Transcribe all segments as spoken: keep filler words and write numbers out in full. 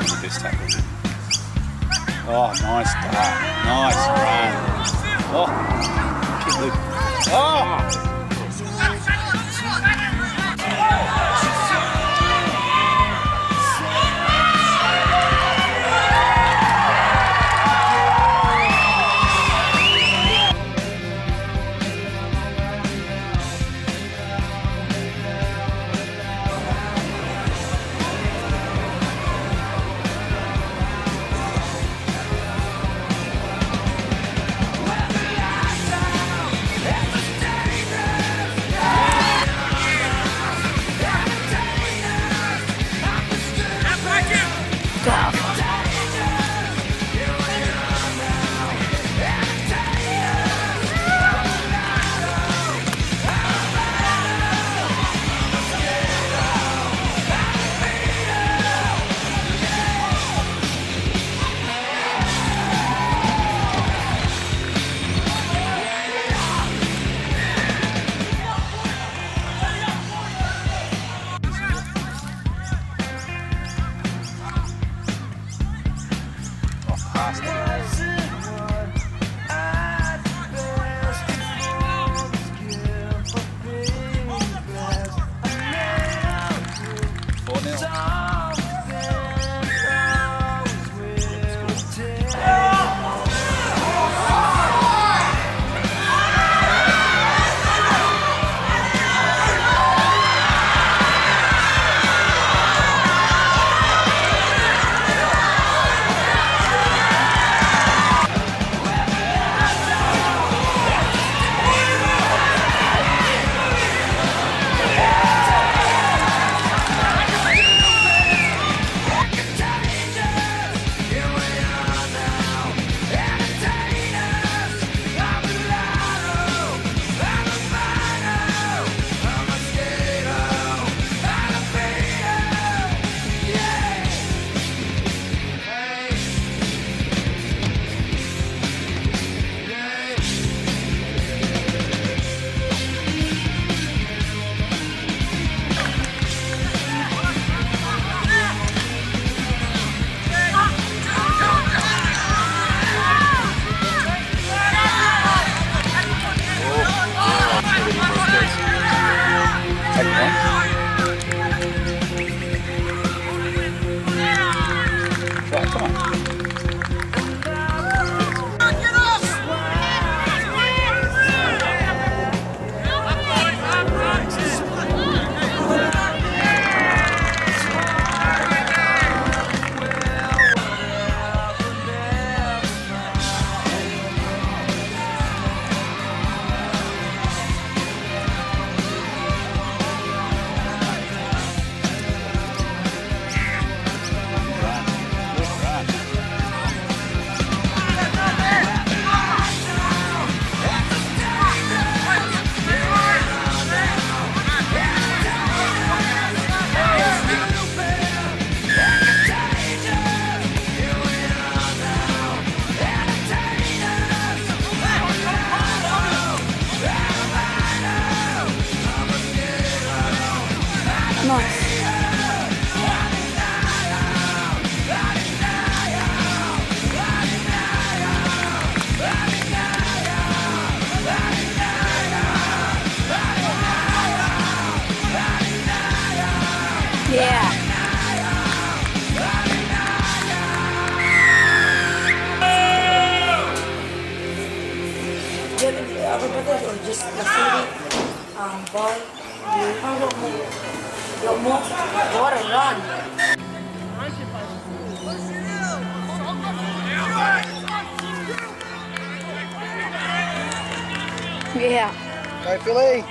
run with this tackle. Oh, nice start. Nice run. Oh, kick Luke. Oh! Or just the city, um, boy, you move, water run. Yeah. Go Philly.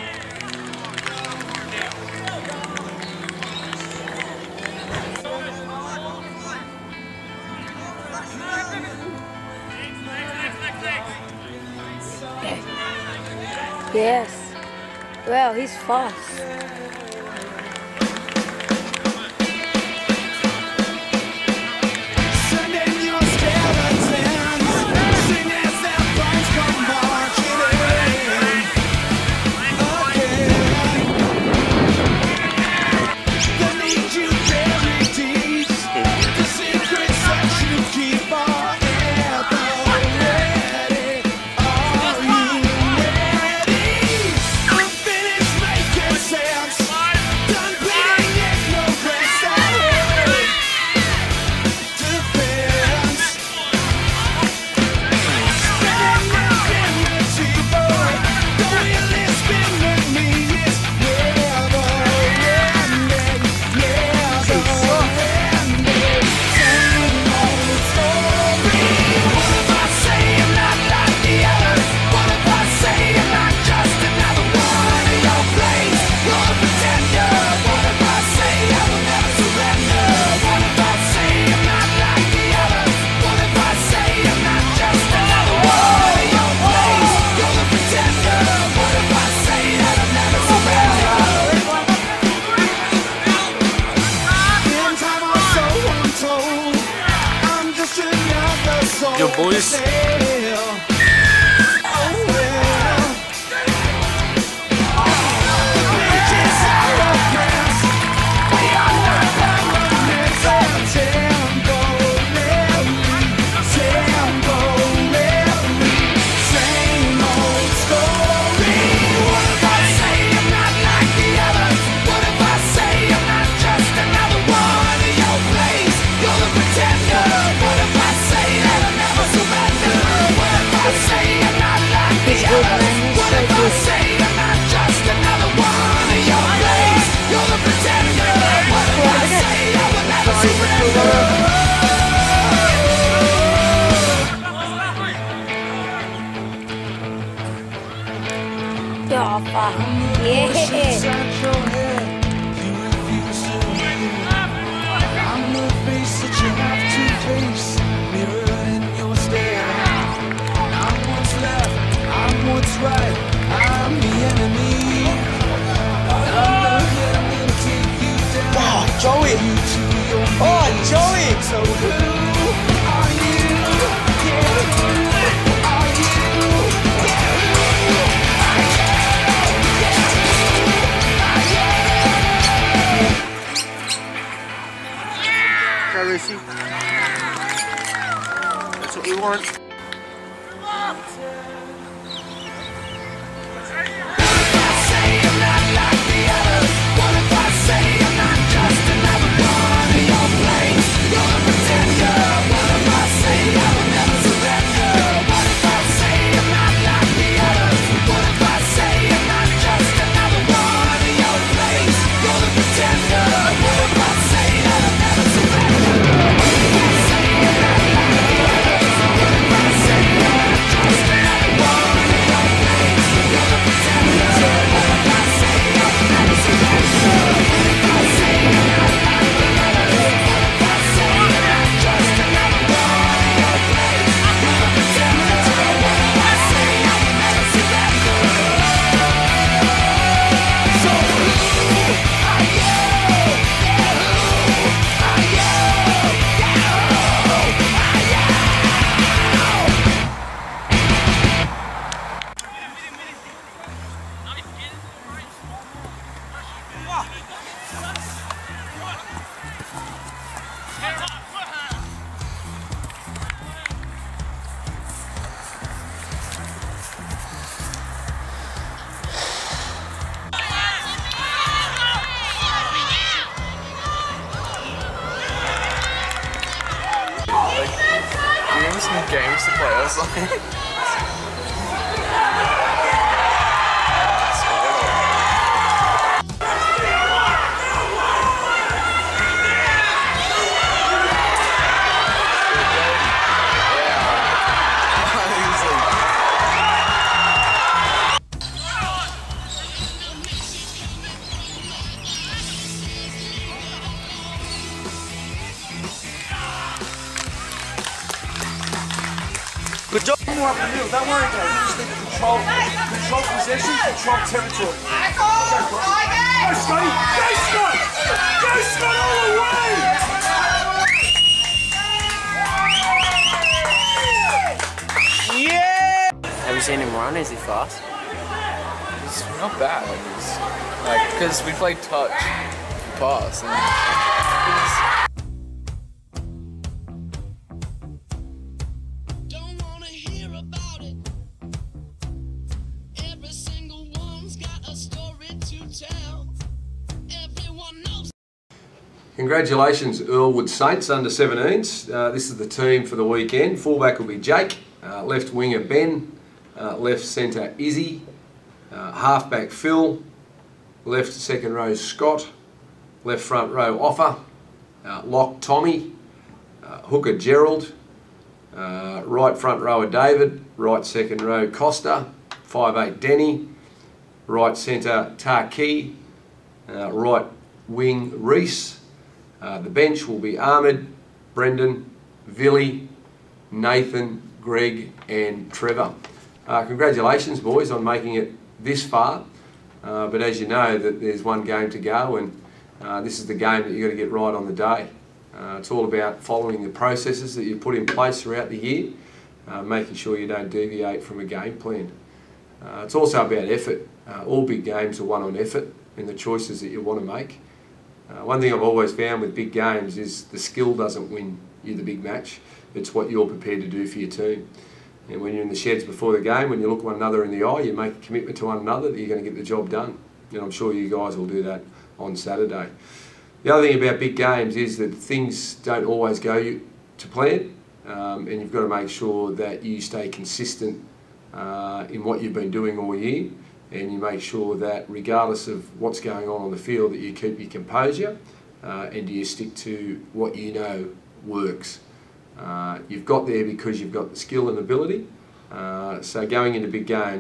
Yes. Well, he's fast. See Oh, fuck. Yeah. I'm the face that you have to face. Mirror in your stare. I'm what's left, I'm what's right. I'm the enemy. I'm the hit will take you down. Oh, Joey! Oh, Joey! So who are you? Yeah, who are you? Yeah, who are you? Go, Rishi. That's what we want. Some games to play or something. Good job. More up the middle, don't worry, Dave. You just need to control, control possession, control territory. Go, Scotty! Go, Scott! Go, Scott, all the way! Yeah! Have you seen him run? Is he fast? It's not bad. It's like, because we played touch, pass, and Congratulations, Earlwood Saints under seventeens. Uh, this is the team for the weekend. Fullback will be Jake, uh, left winger Ben, uh, left centre Izzy, uh, halfback Phil, left second row Scott, left front row Offa, uh, lock Tommy, uh, hooker Gerald, uh, right front rower David, right second row Costa, five eight Denny, right centre Tarkey, uh, right wing Reese. Uh, the bench will be Ahmed, Brendan, Villy, Nathan, Greg and Trevor. Uh, congratulations boys on making it this far, uh, but as you know that there's one game to go, and uh, this is the game that you've got to get right on the day. Uh, it's all about following the processes that you put in place throughout the year, uh, making sure you don't deviate from a game plan. Uh, it's also about effort. Uh, all big games are won on effort and the choices that you want to make. Uh, one thing I've always found with big games is the skill doesn't win you the big match. It's what you're prepared to do for your team. And when you're in the sheds before the game, when you look one another in the eye, you make a commitment to one another that you're going to get the job done. And I'm sure you guys will do that on Saturday. The other thing about big games is that things don't always go to plan, um, and you've got to make sure that you stay consistent uh, in what you've been doing all year, and you make sure that regardless of what's going on on the field that you keep your composure uh, and you stick to what you know works. Uh, you've got there because you've got the skill and ability, uh, so going into big games,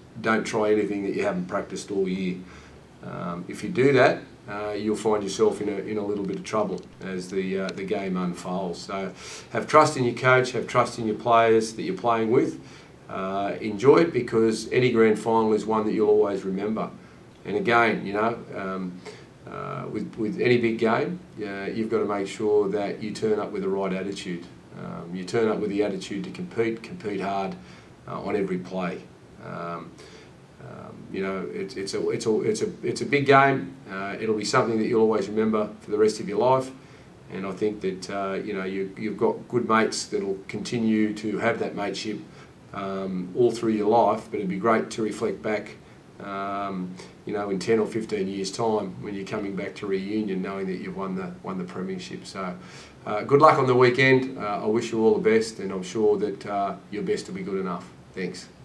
don't try anything that you haven't practiced all year. Um, if you do that, uh, you'll find yourself in a, in a little bit of trouble as the, uh, the game unfolds. So have trust in your coach, have trust in your players that you're playing with. Uh, enjoy it, because any grand final is one that you'll always remember. And again, you know, um, uh, with, with any big game, uh, you've got to make sure that you turn up with the right attitude. Um, you turn up with the attitude to compete, compete hard uh, on every play. Um, um, you know, it, it's a it's a it's a it's a big game. Uh, it'll be something that you'll always remember for the rest of your life. And I think that uh, you know you you've got good mates that'll continue to have that mateship um, all through your life. But it'd be great to reflect back, um, you know, in ten or fifteen years' time when you're coming back to reunion, knowing that you've won the won the premiership. So, uh, good luck on the weekend. Uh, I wish you all the best, and I'm sure that uh, your best will be good enough. Thanks.